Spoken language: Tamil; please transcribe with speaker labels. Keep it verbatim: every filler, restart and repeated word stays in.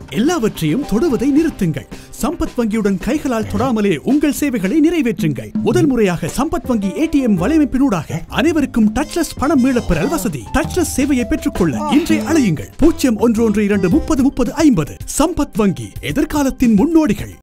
Speaker 1: எல்லாவற்றையும் தொடுவதை நிறுத்துங்கள். சம்பத் வங்கியுடன் கைகளால் தொடாமலே உங்கள் சேவைகளை நிறைவேற்றுங்கள். முதல் முறையாக சம்பத் வங்கி ஏடிஎம் வலையமைப்பினூடாக அனைவருக்கும் டச்லெஸ் பணம் மீளப்பெறல் வசதி. டச்லெஸ் சேவையை பெற்றுக்கொள்ள இன்றே அழையுங்கள். பூஜ்ஜியம் ஒன்று ஒன்று இரண்டு முப்பது முப்பது ஐம்பது. சம்பத் வங்கி, எதிர்காலத்தின் முன்னோடிகள்.